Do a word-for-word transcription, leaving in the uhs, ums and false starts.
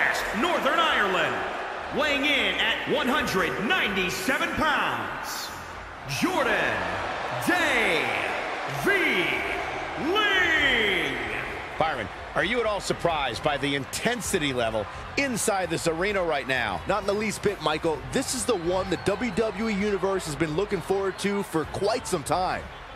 Belfast, Northern Ireland, weighing in at one hundred ninety-seven pounds, Jordan Devlin. Byron, are you at all surprised by the intensity level inside this arena right now? Not in the least bit, Michael. This is the one the W W E Universe has been looking forward to for quite some time.